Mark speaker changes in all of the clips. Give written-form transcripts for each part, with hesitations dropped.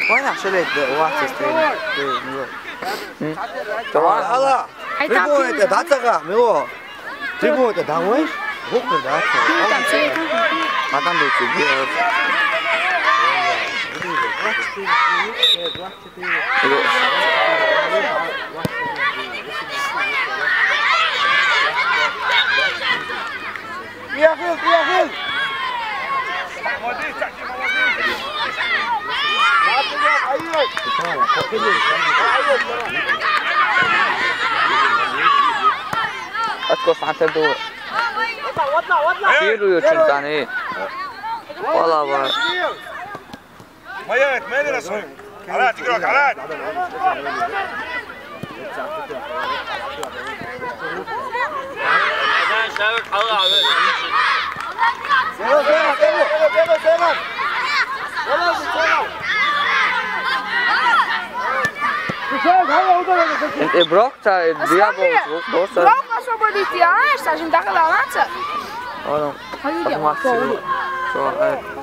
Speaker 1: وين عشلت واحد ستريم طبعا هلا تريبون انت دعتها ميو تريبون انت دعوش بكره دعتها ما تعمل شيء يا اخي أتكلم عن تدور كيلو يوتشنتاني والله والله
Speaker 2: ميت مين رسول على تقرأ على شابك حلا
Speaker 1: انت بروكتا الديابو دوسا
Speaker 3: بروك освободить я, сажем так лаванца.
Speaker 1: اه ما شو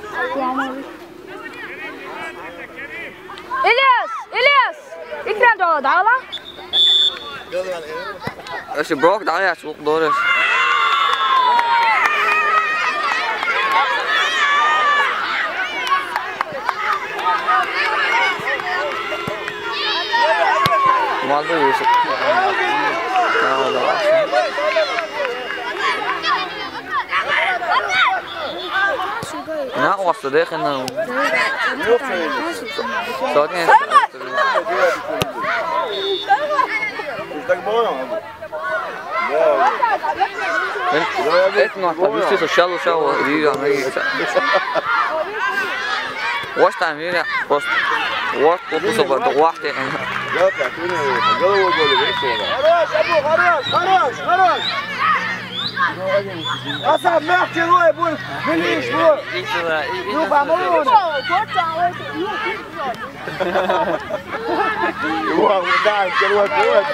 Speaker 3: إلياس إكرام دولة دعوة
Speaker 1: ايش بروك دعاية سوق دورش ما ادري ايش لا وصل داخل صوتين انت ما طبيعي تشالو شو دي عمليه واش تعملين بس واش تصبر واحد يعني
Speaker 2: لا تعطيني جو ولا ايش خلاص أصعب ما أحكي روح بقول بليش روح روح عمرون روح وداعي كلوات روح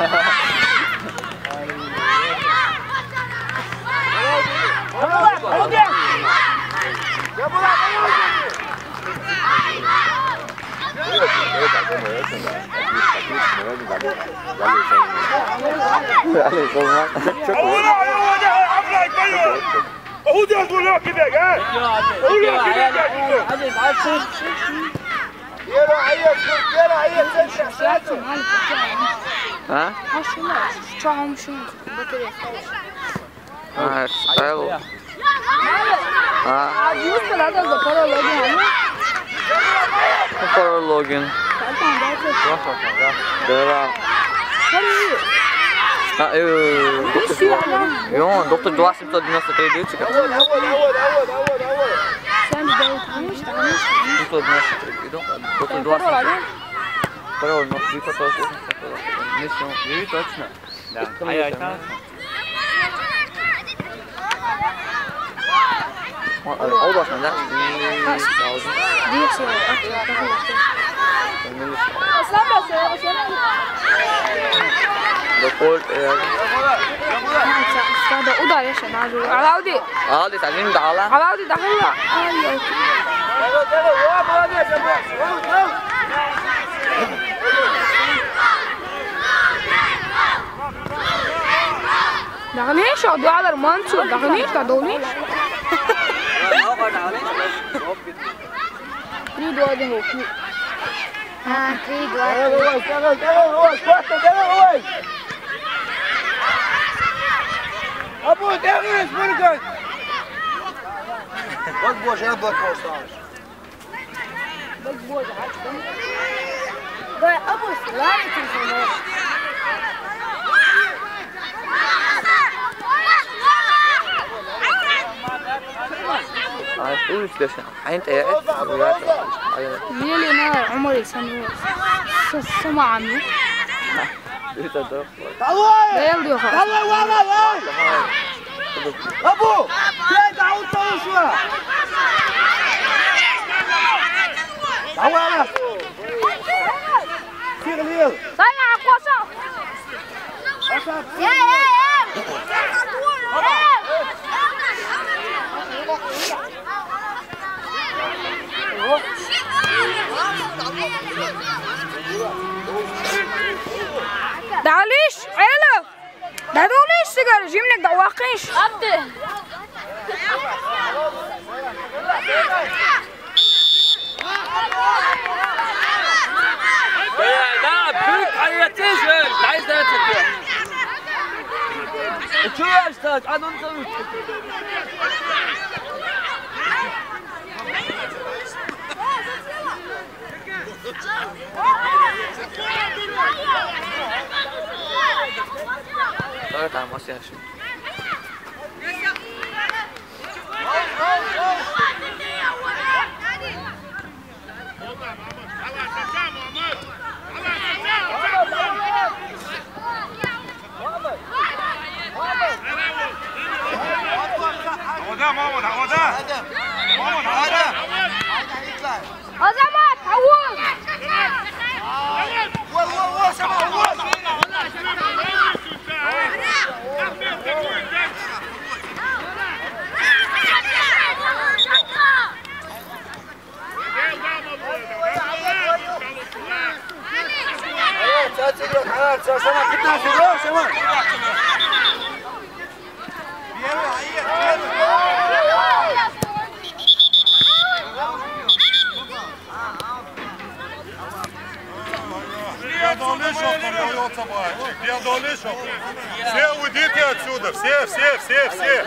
Speaker 1: Login. Doktor Duasim to 93 Doktor Duasim. Prvo no slipa to mislim, vi točno. Da, aj tamo. Ovo smo da. دخول
Speaker 3: هذا أوضة يا شباب علاودي
Speaker 1: علاودي تعليم دعالة
Speaker 3: علاودي دخلها دغنيش أدو على المنصور دغنيش تدونيش كريدو هذا هو كريدو
Speaker 2: أبو دغيس برجر بقبوش يا بقبوش
Speaker 3: بقبوش عادي ده أبو سلامة الزمان
Speaker 1: قول ايش انت قاعد
Speaker 3: ميلي نار عمري سمع عني يلا
Speaker 2: ابو يا دعوت شويه تعال سير ليل
Speaker 3: طلع قوسه يا تعاليش عيلة ده دوليش سيجار جيمنك ده واقعيش
Speaker 4: أبدي
Speaker 5: لا بيك حياتيش عايز ده
Speaker 2: شو يا استاذ انا انت
Speaker 5: طلعت على المصيف يا شيخ
Speaker 6: محمد
Speaker 3: أزمات عوض
Speaker 6: Все уйдите отсюда, все.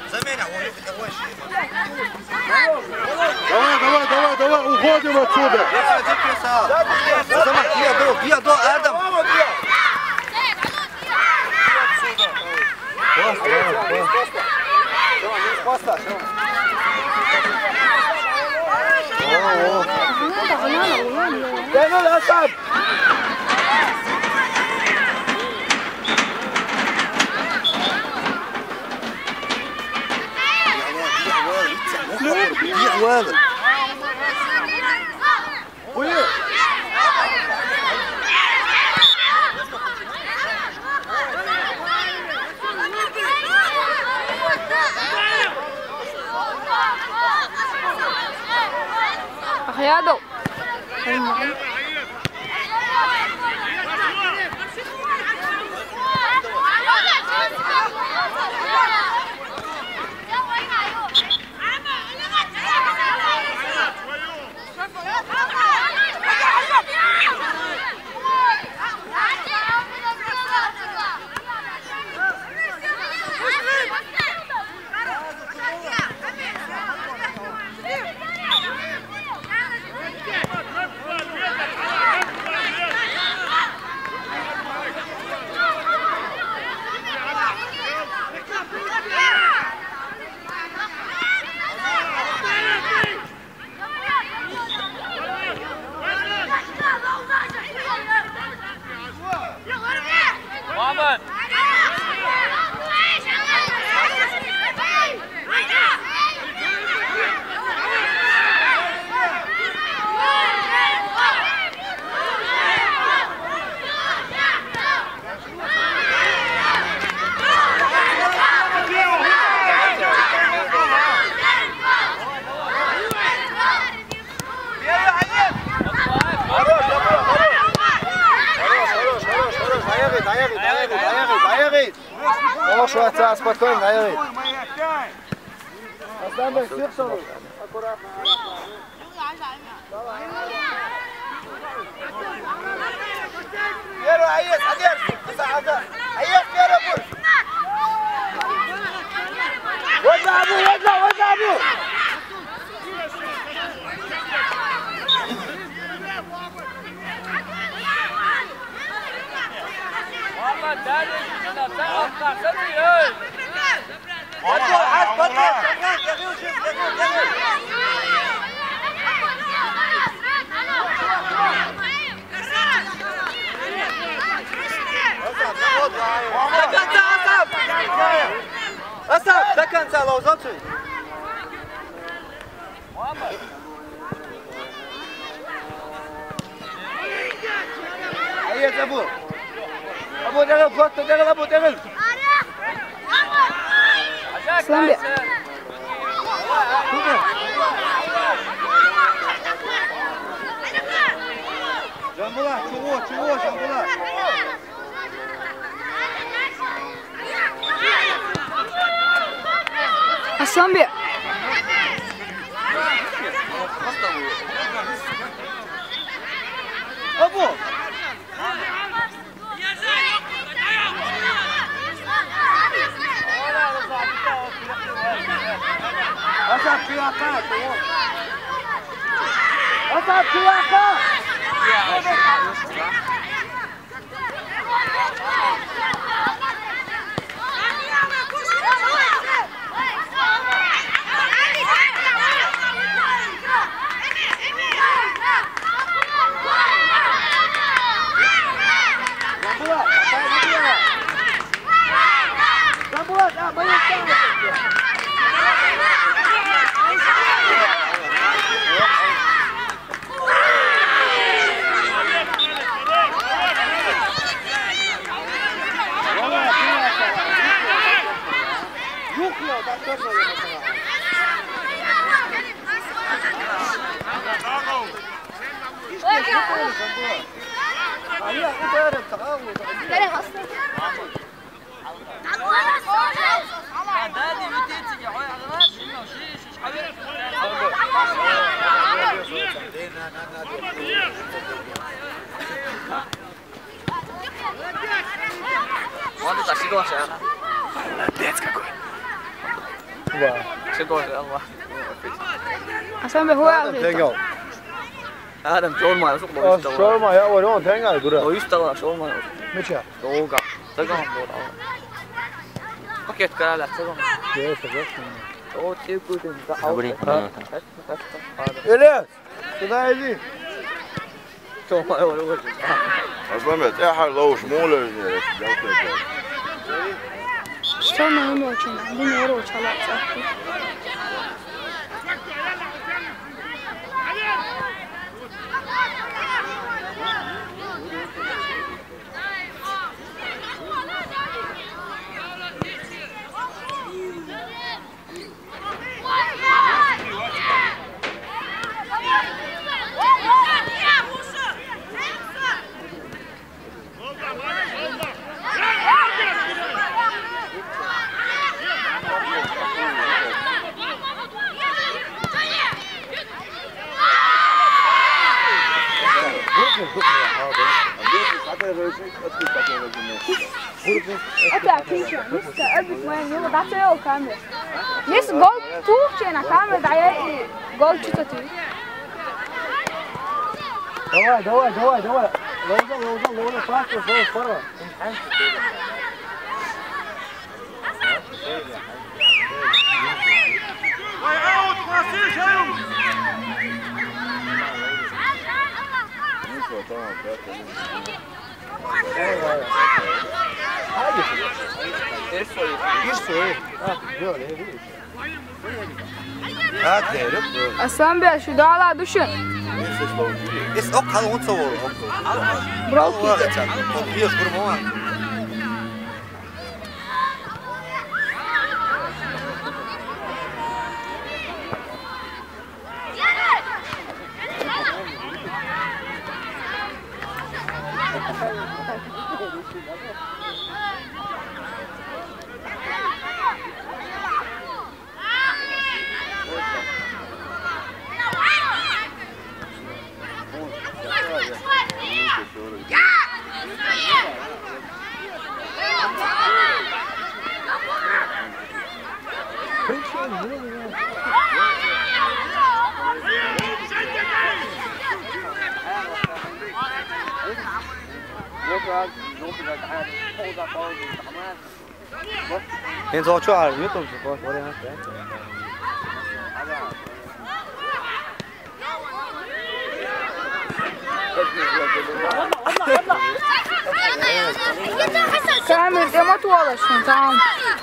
Speaker 6: Давай, уходим отсюда.
Speaker 1: Адам.
Speaker 2: دينو الاسد
Speaker 3: أخيادو
Speaker 5: محمد
Speaker 2: دايغيد اوه شويه ساعه سبوتكوين دايغيد اصلا بس يخسروا يلا عيس حدير عيس يلا بول وزع ابو
Speaker 5: محمد داري كده بتاع سنتي ايه
Speaker 1: أسد سكن لو زلتي
Speaker 2: عيس ابو دغل فوت دغل ابو دغل
Speaker 3: سلام
Speaker 1: Şambulat, çubuğu Şambulat.
Speaker 3: Aslan Bey.
Speaker 1: Abu. Asap kıyaka. Asap kıyaka.
Speaker 3: Aslan Bey هو
Speaker 1: Pengar.
Speaker 5: Adam şorma çok boş.
Speaker 1: Şorma ya var on pengar dur.
Speaker 5: O 100 tane şorma.
Speaker 1: Meçe.
Speaker 5: Doğuga. Tamam doğru. Paket karalar tamam. O tepkudun da.
Speaker 1: Elias. Kudaylı.
Speaker 5: Şorma var var.
Speaker 6: Azlamet ya har loş molar ya.
Speaker 3: Что на имя очень? Думаю, урочала. Это отлично. Мистер Эрбик моя него дача его камера. Есть гол тухче на камере, да я и гол читати.
Speaker 1: Давай. Лоза, фастер, форвард.
Speaker 6: Ай, аут, классиш, аут.
Speaker 3: Aslan Bey şu dağlar düşün.
Speaker 1: Jest ok, ale on co wol.
Speaker 3: Broki.
Speaker 1: Wiesz, kurwa. انت شو عارف يطلب شوكولاته ولا
Speaker 3: Kamil demo tuvalaşın tamam.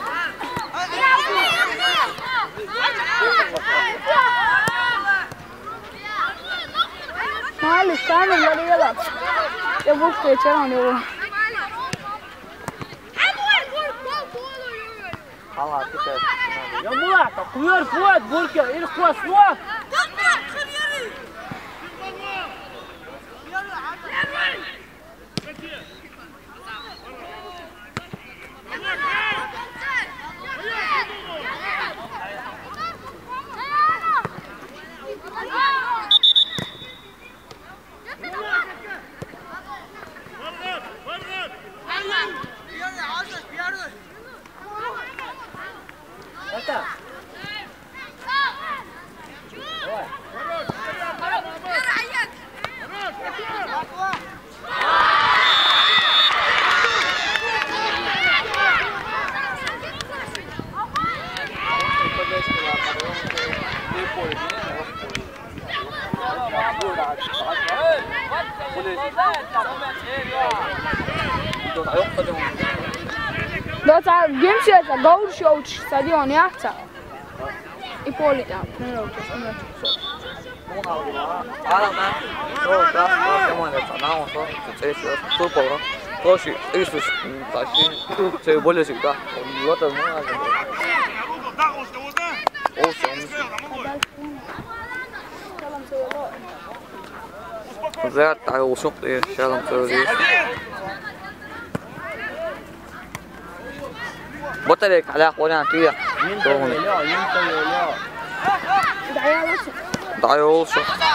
Speaker 3: Malik Kamil hadi yala. Ya bu geçer onu bu.
Speaker 5: Allah tutar.
Speaker 2: يا مولاك خيار فؤاد بولكا الخواص فؤاد
Speaker 3: Doca Gimšica Gaurušović stadion Jaca. I Polita, Prenović,
Speaker 4: بطلك على قولنا تيا ضايع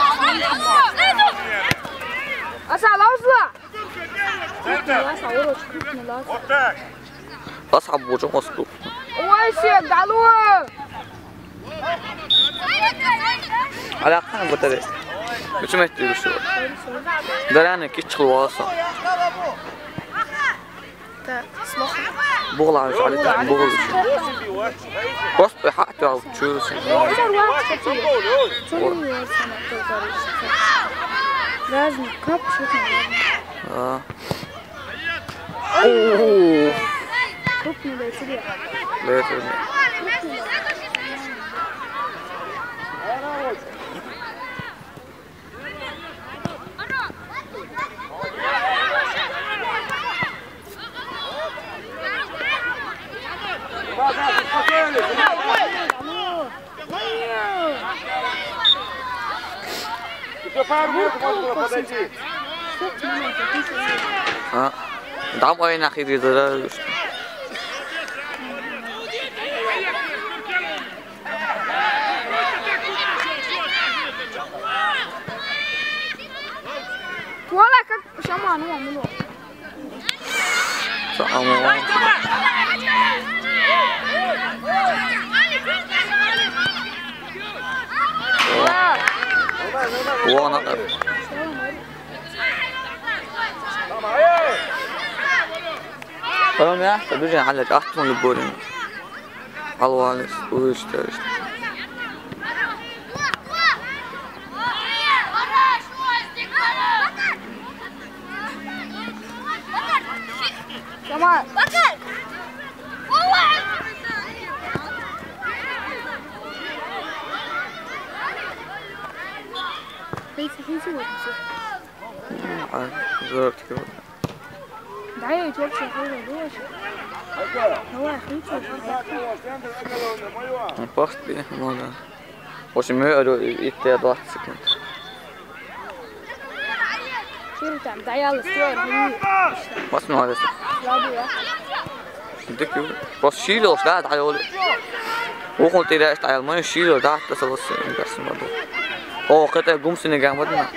Speaker 3: أسعى لوزلا
Speaker 4: أصعب وجه مصدوق
Speaker 3: ويسير دعلوه
Speaker 4: على قولنا بطلك مش مهتم بشو درانة كيش خلاصة بغل عايش على تحت بغل قصب حقته أو تشوز
Speaker 3: لازم كاب شوفنا
Speaker 4: اوه
Speaker 3: كوبني لا يسرع
Speaker 4: لا يسرع دعم أين أخي ذي
Speaker 3: ولا كك شمان هو منو
Speaker 4: وانا فهم يا تبيجي على أحسن البورين الوالس ويشتري
Speaker 3: كمان هيسي
Speaker 4: زرت كده
Speaker 3: دعيه يتوقع خير دوش هو خير
Speaker 4: فقط ليه ما وش ما يقدروا يتضاح سكنت
Speaker 3: شو تعمل دعيه الله ستور
Speaker 4: ما اسمه هذا دكتور بس شيله وشلات على ولد وقلت له اشت على ما شيله ده بس بس ما ده أو قطع قوم سنجان بدنا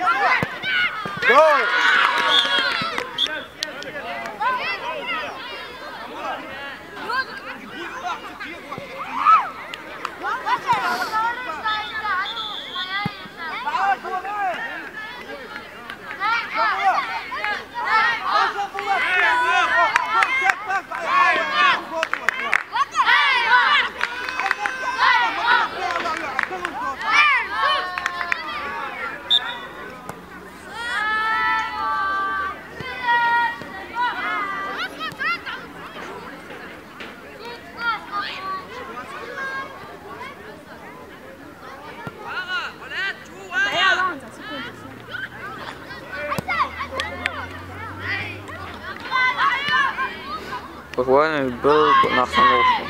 Speaker 4: وين البلد نحن نوصل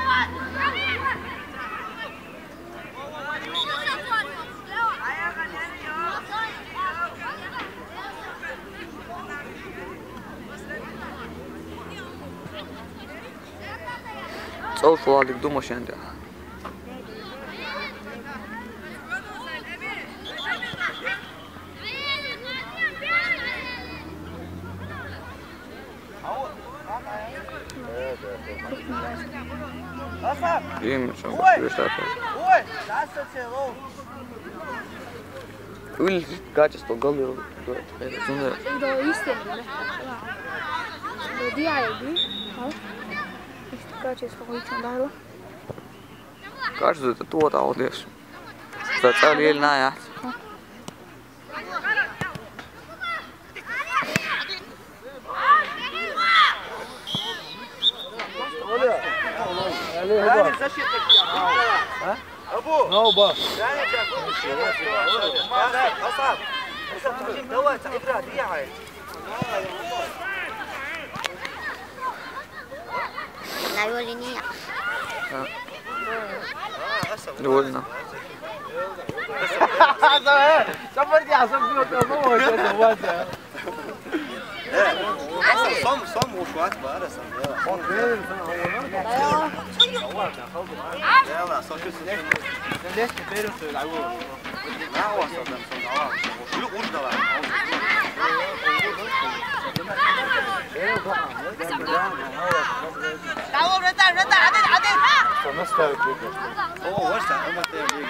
Speaker 4: صوت والدك دوما شنده Bien, schon Ul gađe sto goli do
Speaker 3: istine. Do dijaje bi. Isto gađe sto goličan daro.
Speaker 4: Kažu da to da odeš. Sad cijeli ili naja.
Speaker 1: ابو
Speaker 2: نوبة
Speaker 1: اصعب دواء اقرا دقيقه
Speaker 7: لا يوليني
Speaker 4: قولنا
Speaker 2: سافرتي عصام فيه
Speaker 1: صم وشوات بقى يلا صار شو سنين
Speaker 2: ليش كبيروا يلعبون
Speaker 1: ما هو صار شو قول ده هو وسع ما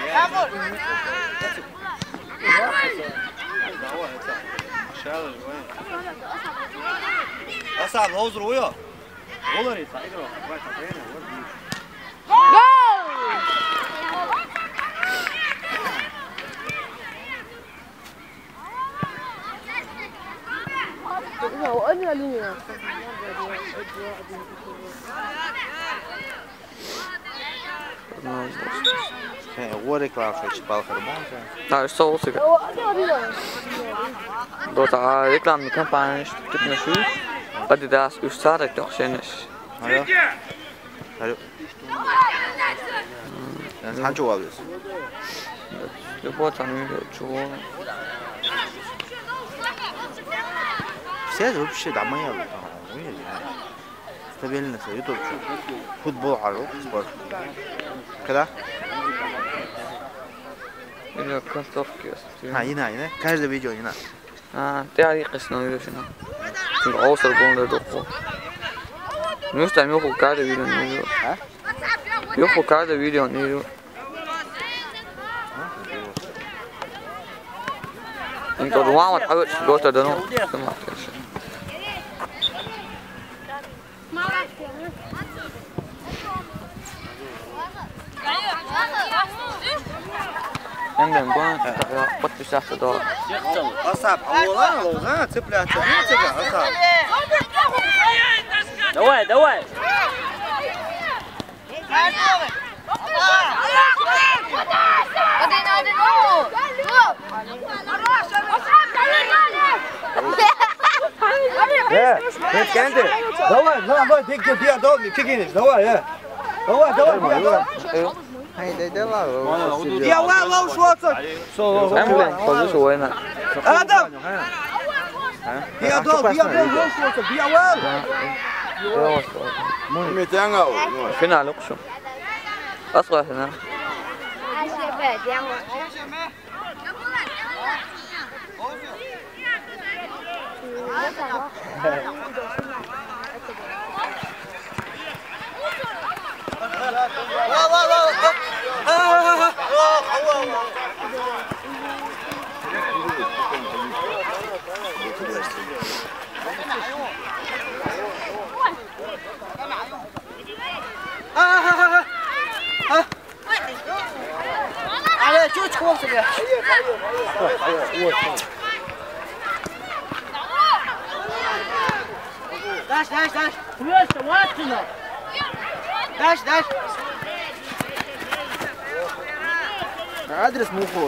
Speaker 1: أصعب هوزر ويا والله يساعدنا
Speaker 2: ورك راح بالخير
Speaker 4: Nou, is zo lastig. Door de reclame campagne dit natuurlijk. Adidas ustaat het toch zijn is.
Speaker 2: Ja. Hallo. Dat is hancho alles.
Speaker 4: Je wordt dan nu gewoon.
Speaker 2: سيد وبشي دعمية استبيلنا سيدو فوتبول حلو سبورت كده
Speaker 4: إذا كنت تفكر.
Speaker 2: هنا كذا فيديو هنا
Speaker 4: تعالي قصنا ولا شنو؟ العصر بون لدقة. نستعمل يوخو كذا فيديو نيرو. يوخو كذا فيديو نيرو. إنت دوام تحاول تقول تدنو. عندهم بان قد تشاهد دور
Speaker 1: أصعب أولا لوزان تبلع تبلع أصعب
Speaker 5: دواء
Speaker 1: بس كنت دواء لا ديك فيها دول كيكينش دواء يا دواء
Speaker 2: هاي دواء
Speaker 1: يا والله وشوطك
Speaker 4: عندهم خذوا وين
Speaker 1: آدم يا دول وشوطك يا والله
Speaker 6: ميتانغا
Speaker 4: فينا لقشو أصغر هنا
Speaker 3: على شو تخوف يا داش
Speaker 2: ادرس مو خور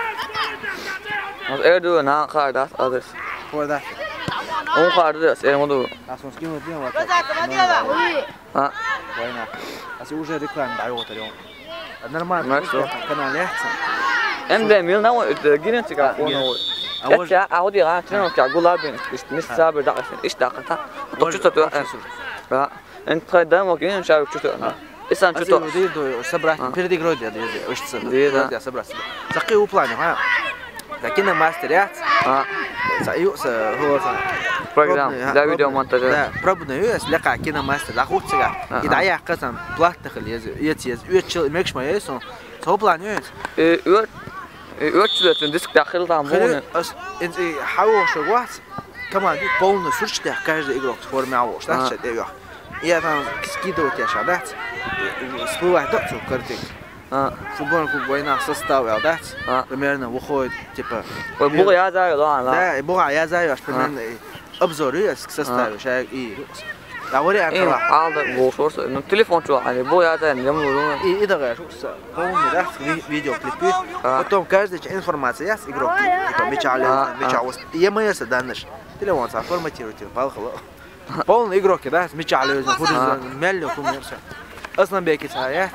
Speaker 4: Wat er doen na ga dat alles.
Speaker 2: هو ده
Speaker 4: Ongaar dus er moet doen.
Speaker 2: اصلا سكين ودين وقت
Speaker 4: ها
Speaker 2: وين اسي وجه ريكلام دعوه اليوم نورمال
Speaker 4: ماشي.
Speaker 2: كان عليه احسن
Speaker 4: En de mil nou de ginen te gaan gewoon. Ja, oude ja, toen ik aan gulabin is niet saber dat is dat het. Toch het toch. Ja. En twee dan ook in zou ik het. Is aan het toch.
Speaker 2: اسي ودي صبرت بيردي جرودي دي وش تصير
Speaker 4: دي
Speaker 2: صبرت سقي وبلان ها لكن ماستريات
Speaker 4: ها
Speaker 2: سايوس هو
Speaker 4: program da video montaj.
Speaker 2: لا بربنا يس لقى كنا ماستر لا خوت سجا يدعي قسم بلاك دخل يز ماكش ما يسون هو بلان يس
Speaker 4: Uurtje disk داخل تعملون.
Speaker 2: انت حاول شو واحد كمان دي بون سورش ده كذا يقرأ فور معوش ده شيء ده يا فهم كيدو تياشادات سبوا واحد دكتور كرتك فوتبول كوبوينا سستاو يادات примерно выходит типа
Speaker 4: والبوغ يا زاي لا
Speaker 2: да بوغ يا زاي عشان من ابزوري составишь и وري
Speaker 4: إيه عالض بوصوص إنه تليفون شو عليه بو يا ده يملون
Speaker 2: إيه إذا غير شو قوم ده فيديو كليب потом каждая информация с игрок мечалес я сданеш телефон форматируйте балхло полный игрок да мечалес футбол мелло кумерса أصلاً بيكتايات.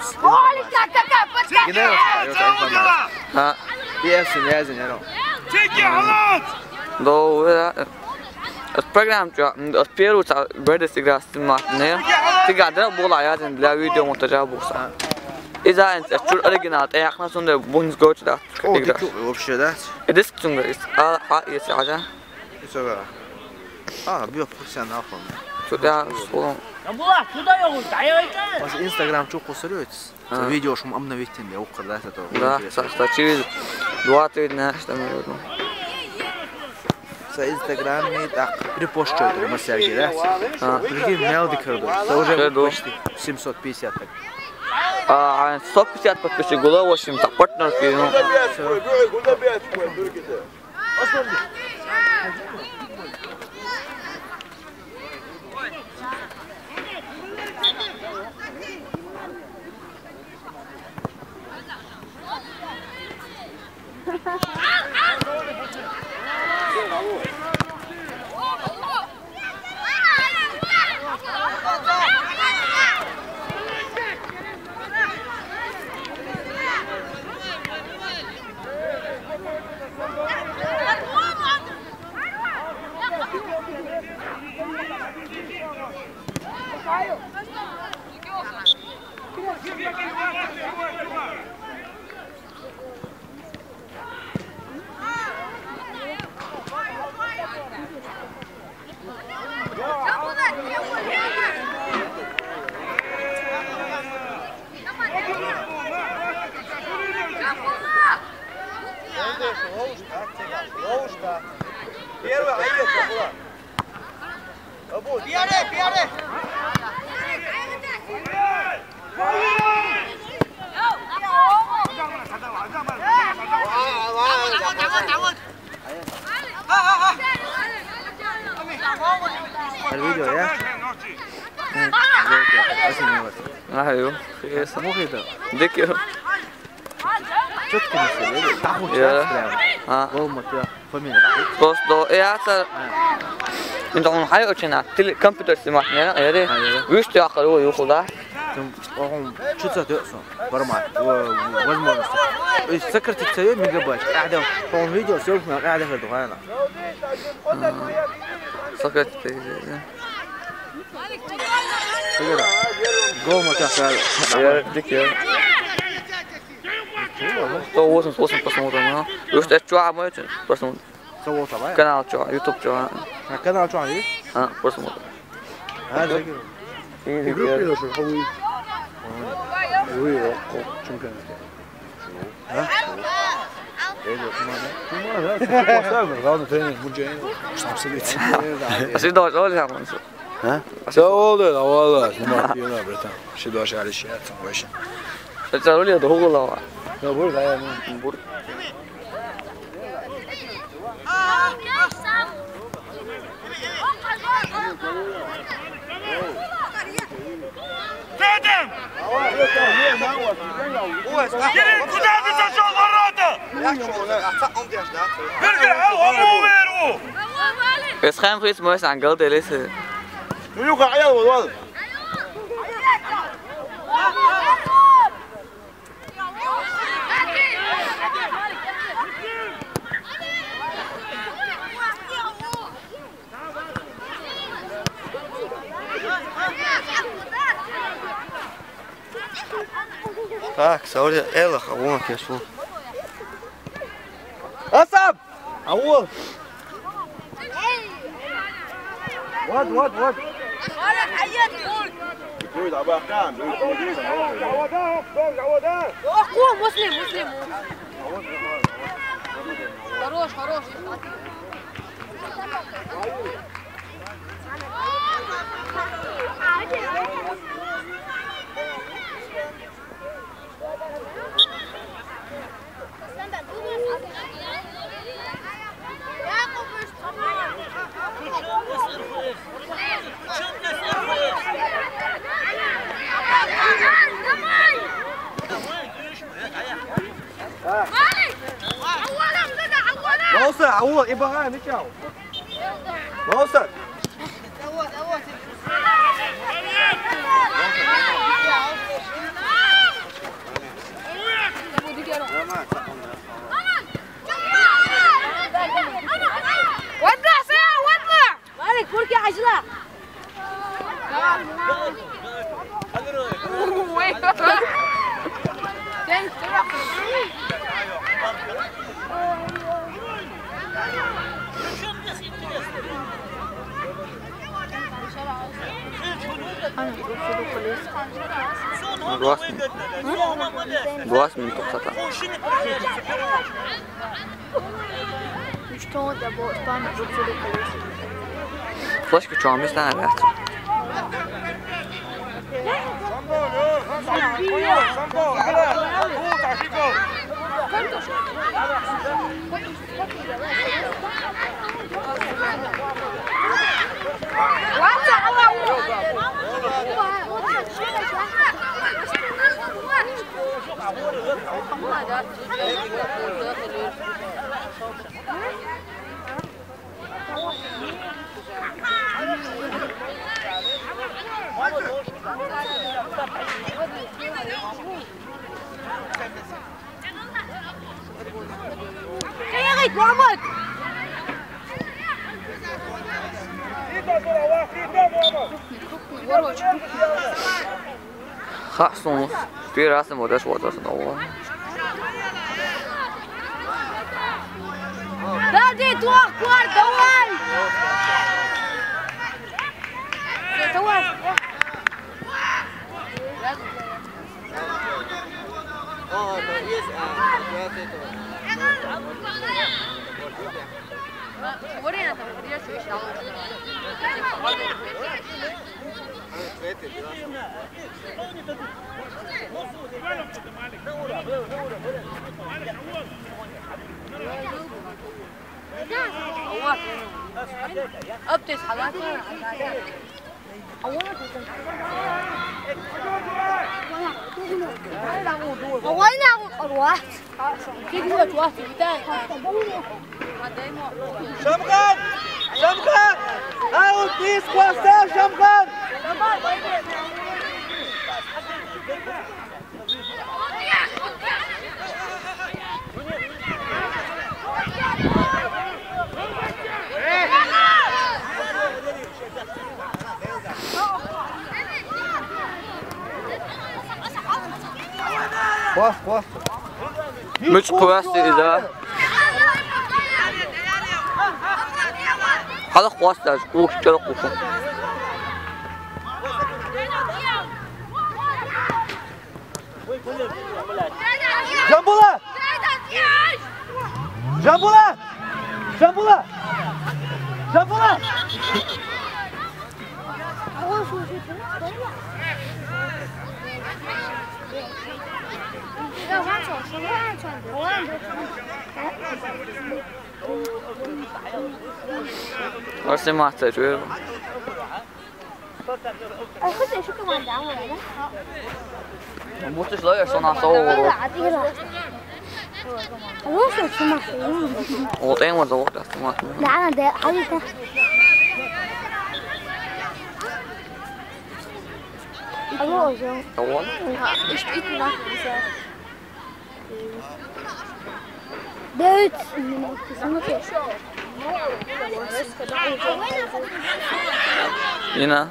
Speaker 2: ها. ياسين يا رو.
Speaker 4: دو البرنامج البيرو تاع بردس يقرأ سمعتني تقدر بولا يازن لا فيديو متجابوسا. إذا أنت تشوف الأوريجينال إيه إحنا صندوق بونز جوتش ده.
Speaker 2: وبشو ده؟
Speaker 4: إديس صندوق حقيقي حاجة.
Speaker 2: يسوى. بيوفرسان آخر.
Speaker 4: شو ده صورة.
Speaker 2: بس إنستغرام شو قصريت. فيديو شو مأمنة ويتين ده وقر ده تطور.
Speaker 4: لا سأشتري دواتي الناس تمرينه.
Speaker 2: إنستغرام يدق ريبوست شو ما سيرجي ده. تركي ميل ديكردو. توجه بوشتي 750 так.
Speaker 4: عن 150 подписчиков было 8 так партнер кино.
Speaker 2: الفيديو يا
Speaker 4: ايوه
Speaker 2: مو كده
Speaker 4: ديك يا
Speaker 2: شفتك مثل تاخذ والله يا فمين
Speaker 4: بس دو ايه انت عم حي اوتشنا كمبيوتر سمعتني يا دي ويش تاخذوا ياخذ
Speaker 2: شو تسوي برمات وزمون سكرت تسوي ميجا بايت قاعده فون فيديو سوي قاعده في الدخان
Speaker 4: سكرت
Speaker 2: قوم تاخذ
Speaker 4: يا ديك يا то 88 посмотрим, Już też czuła moje czy просто канал czuła, YouTube czuła.
Speaker 2: А канал czuła есть?
Speaker 4: Посмотрим.
Speaker 2: في جروب كده شو هو وي شو كان ها ايه ده كمان ده تاني مجاني مش عارف
Speaker 4: بس ده ولا يا منصور
Speaker 6: ها سوالد والله ما في ولا بريطان شي دوش على الشيء واش
Speaker 4: قالوا لي ده هو والله
Speaker 6: لا بقول ده
Speaker 4: بقول
Speaker 5: Dedim! Gelin kudağını saçın varada! Vergil havu veru!
Speaker 4: بس خايم خيس موس عن جودة لسه
Speaker 6: يوقع عيال والله
Speaker 1: Так, саури элах, а вон кешу.
Speaker 2: أصعب أول واد
Speaker 6: يقول عبا كان
Speaker 3: أخوه مسلم хорош
Speaker 1: هو إبراهيم يتشاو ما وصل
Speaker 3: ودع سيارة ودع مالك فولك يا عجلة
Speaker 4: Глаз мне тухсата.
Speaker 3: Что это было? Спамер отсюда колеса.
Speaker 4: Флешка что, мы знаем, ребят. خاصون توی راست مدرش وادارسın oğlan.
Speaker 3: Daddy, toi, guarda, vai!
Speaker 8: أبتس حضرتك
Speaker 3: وين الواحد
Speaker 8: تقدر توقف بتاعك
Speaker 1: شمخان شمخان أو تيس كواستا شمخان كواس كواس
Speaker 4: مش كواس إذا هذا كواس ده كوش كده كوشون
Speaker 1: جنبولا جنبولا جنبولا جنبولا
Speaker 4: واسه ما تجربه
Speaker 3: خذ شو كمان دعوة
Speaker 4: موتش لا يصنع صور
Speaker 3: وصل سمع
Speaker 4: وطين وزوق ده سمع
Speaker 3: لا أنا ده حبيبي أبوه
Speaker 4: طول
Speaker 3: إيش إتنا ديت من اسمه
Speaker 4: هنا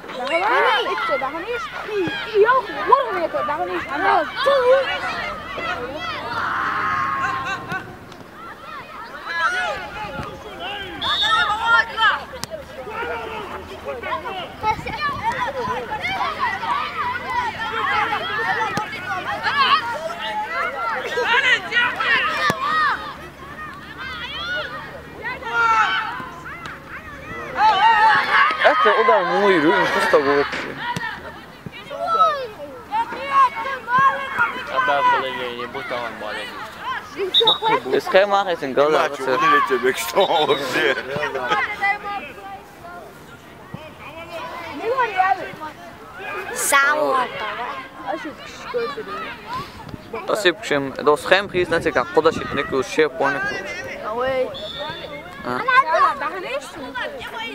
Speaker 4: Efter o da må ju runt första gången.
Speaker 5: Jag bara lägger in i botten bara.
Speaker 4: Det ska man ha sin galla.
Speaker 1: Macho lite bästa också.
Speaker 3: ساعة
Speaker 4: أسيب شم ده سخيم خيس نتيجة قداش يتنكو شيء بونك.
Speaker 3: Ja, da gaan eerst.